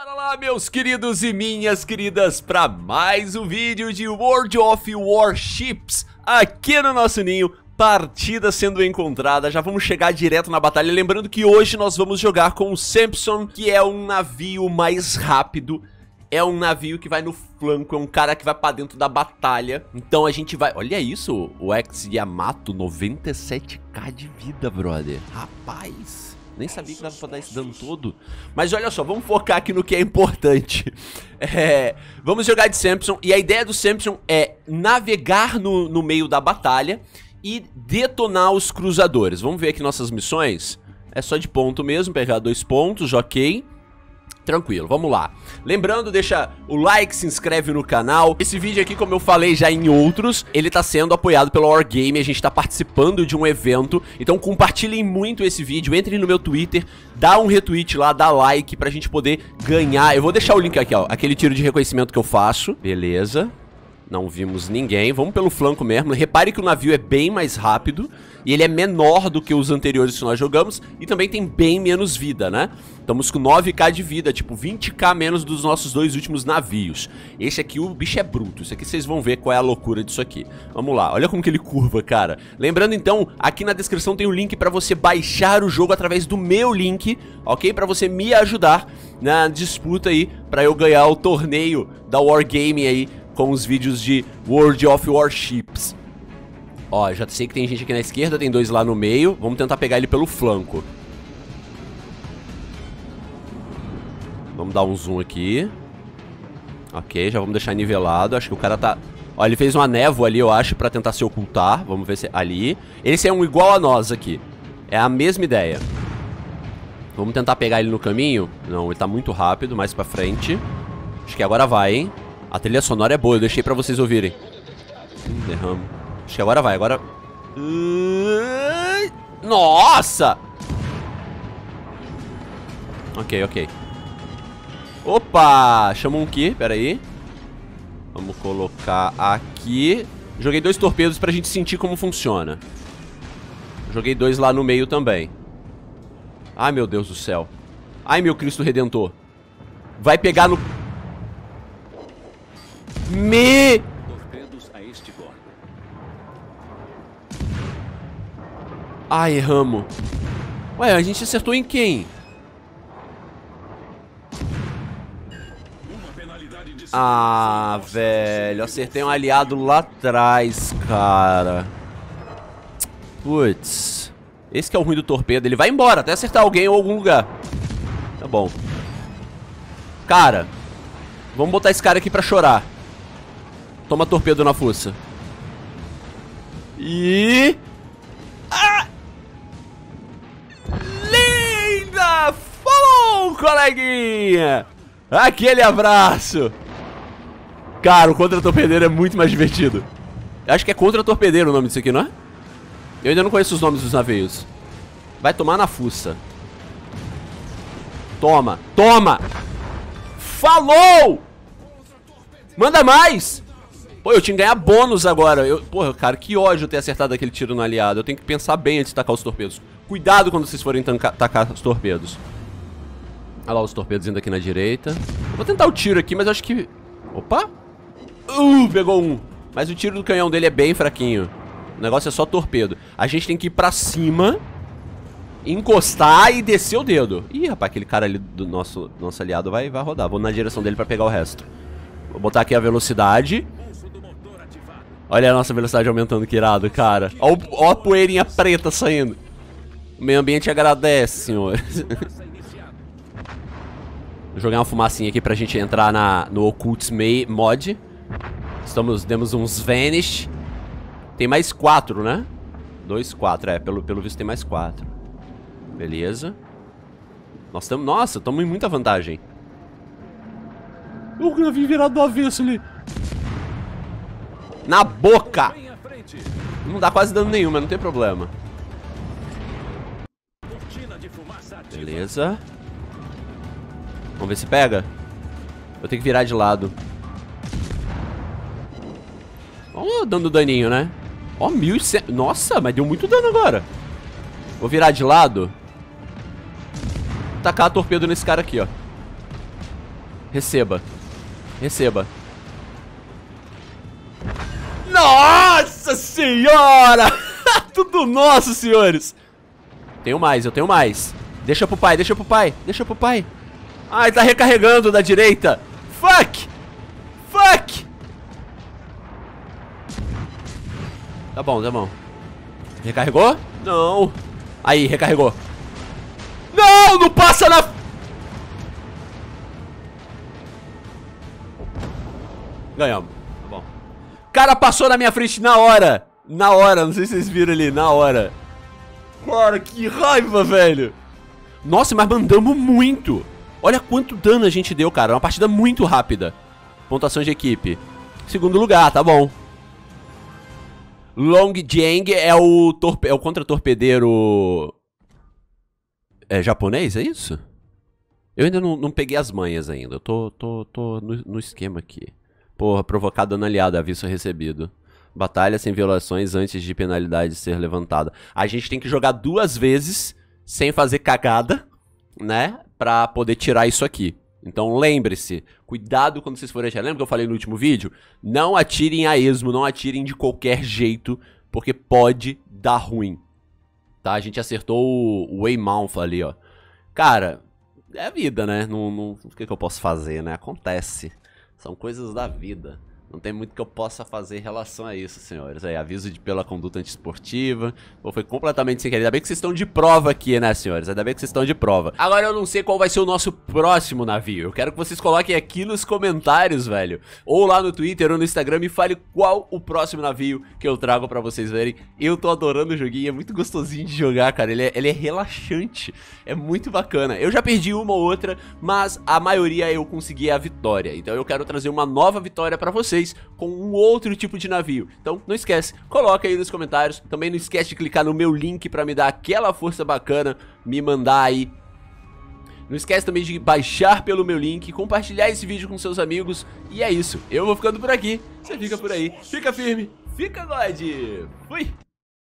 Bora lá, meus queridos e minhas queridas, para mais um vídeo de World of Warships aqui no nosso ninho. Partida sendo encontrada, já vamos chegar direto na batalha. Lembrando que hoje nós vamos jogar com o Samson, que é um navio mais rápido. É um navio que vai no flanco, é um cara que vai pra dentro da batalha. Então a gente vai... Olha isso, o Ex-Yamato, 97k de vida, brother. Rapaz, nem sabia que dava pra dar esse dano todo. Mas olha só, vamos focar aqui no que é importante. Vamos jogar de Samson, e a ideia do Samson é navegar no meio da batalha e detonar os cruzadores. Vamos ver aqui nossas missões. É só de ponto mesmo, pegar 2 pontos, ok. Tranquilo, vamos lá. Lembrando, deixa o like, se inscreve no canal. Esse vídeo aqui, como eu falei já em outros, ele tá sendo apoiado pela Wargame. A gente tá participando de um evento. Então compartilhem muito esse vídeo, entrem no meu Twitter, dá um retweet lá, dá like pra gente poder ganhar. Eu vou deixar o link aqui, ó, aquele tiro de reconhecimento que eu faço. Beleza. Não vimos ninguém, vamos pelo flanco mesmo. Repare que o navio é bem mais rápido e ele é menor do que os anteriores que nós jogamos. E também tem bem menos vida, né? Estamos com 9k de vida, tipo 20k menos dos nossos 2 últimos navios. Esse aqui, o bicho é bruto. Isso aqui vocês vão ver qual é a loucura disso aqui. Vamos lá, olha como que ele curva, cara. Lembrando então, aqui na descrição tem o link pra você baixar o jogo através do meu link, ok? Pra você me ajudar na disputa aí, pra eu ganhar o torneio da Wargame aí, com os vídeos de World of Warships. Ó, já sei que tem gente aqui na esquerda, tem 2 lá no meio. Vamos tentar pegar ele pelo flanco. Vamos dar um zoom aqui. Ok, já vamos deixar nivelado. Acho que o cara tá... Ó, ele fez uma névoa ali, eu acho, pra tentar se ocultar. Vamos ver se... Ali. Esse é um igual a nós aqui. É a mesma ideia. Vamos tentar pegar ele no caminho. Não, ele tá muito rápido, mais pra frente. Acho que agora vai, hein? A trilha sonora é boa, eu deixei pra vocês ouvirem. Derramo. Acho que agora vai, agora... Nossa! Ok, ok. Opa! Chamou um Ki, peraí. Vamos colocar aqui. Joguei 2 torpedos pra gente sentir como funciona. Joguei 2 lá no meio também. Ai, meu Deus do céu. Ai, meu Cristo Redentor. Vai pegar no... Ai, erramos. Ué, a gente acertou em quem? Ah, velho. Acertei um aliado lá atrás, cara. Putz. Esse que é o ruim do torpedo. Ele vai embora até acertar alguém ou algum lugar. Tá bom. Cara, vamos botar esse cara aqui pra chorar. Toma torpedo na fuça. E... Ah! Linda! Falou, coleguinha! Aquele abraço! Cara, o contra-torpedeiro é muito mais divertido. Acho que é contra-torpedeiro o nome disso aqui, não é? Eu ainda não conheço os nomes dos navios. Vai tomar na fuça. Toma! Toma! Falou! Manda mais! Pô, eu tinha que ganhar bônus agora. Porra, cara, que ódio ter acertado aquele tiro no aliado. Eu tenho que pensar bem antes de tacar os torpedos. Cuidado quando vocês forem tacar os torpedos. Olha lá os torpedos indo aqui na direita. Vou tentar o tiro aqui, mas eu acho que... Opa! Pegou um. Mas o tiro do canhão dele é bem fraquinho. O negócio é só torpedo. A gente tem que ir pra cima, encostar e descer o dedo. Ih, rapaz, aquele cara ali do nosso aliado vai rodar. Vou na direção dele pra pegar o resto. Vou botar aqui a velocidade. Olha a nossa velocidade aumentando, que irado, cara. Ó a poeirinha preta saindo. O meio ambiente agradece, senhores. Vou jogar uma fumacinha aqui pra gente entrar no Occults Mod. Demos uns Vanish. Tem mais 4, né? 2, 4, pelo visto tem mais 4. Beleza. Nossa, estamos em muita vantagem. O navio virado do avesso ali. Na boca! Não dá quase dano nenhum, mas não tem problema. Beleza. Vamos ver se pega. Eu tenho que virar de lado. Ó, dando daninho, né? Ó, 1.100. Nossa, mas deu muito dano agora. Vou virar de lado. Tacar a torpedo nesse cara aqui, ó. Receba. Receba. Nossa senhora! Tudo nosso, senhores. Tenho mais, eu tenho mais. Deixa pro pai, deixa pro pai, deixa pro pai. Ai, tá recarregando da direita. Fuck! Fuck! Tá bom, tá bom. Recarregou? Não. Aí, recarregou. Não, não passa na... Ganhamos. Tá bom. O cara passou na minha frente na hora. Na hora, não sei se vocês viram ali, na hora. Cara, que raiva, velho. Nossa, mas mandamos muito. Olha quanto dano a gente deu, cara. Uma partida muito rápida. Pontuação de equipe. Segundo lugar, tá bom. Long Jiang é o contra-torpedeiro... É japonês, é isso? Eu ainda não peguei as manhas ainda. Eu tô no esquema aqui. Porra, provocado dano aliado, aviso recebido. Batalha sem violações antes de penalidade ser levantada. A gente tem que jogar 2 vezes sem fazer cagada, né? Pra poder tirar isso aqui. Então lembre-se, cuidado quando vocês forem atirar. Lembra que eu falei no último vídeo? Não atirem a esmo, não atirem de qualquer jeito, porque pode dar ruim. Tá? A gente acertou o Weymouth ali, ó. Cara, é a vida, né? O que eu posso fazer, né? Acontece. São coisas da vida. Não tem muito que eu possa fazer em relação a isso, senhores. Aí, aviso pela conduta antiesportiva. Ou foi completamente sem querer. Ainda bem que vocês estão de prova aqui, né, senhores? Ainda bem que vocês estão de prova. Agora eu não sei qual vai ser o nosso próximo navio. Eu quero que vocês coloquem aqui nos comentários, velho. Ou lá no Twitter ou no Instagram e fale qual o próximo navio que eu trago pra vocês verem. Eu tô adorando o joguinho. É muito gostosinho de jogar, cara. Ele é relaxante. É muito bacana. Eu já perdi uma ou outra, mas a maioria eu consegui a vitória. Então eu quero trazer uma nova vitória pra vocês com um outro tipo de navio. Então não esquece, coloca aí nos comentários. Também não esquece de clicar no meu link pra me dar aquela força bacana, me mandar aí. Não esquece também de baixar pelo meu link, compartilhar esse vídeo com seus amigos. E é isso, eu vou ficando por aqui, você fica por aí. Fica firme, fica God. Fui!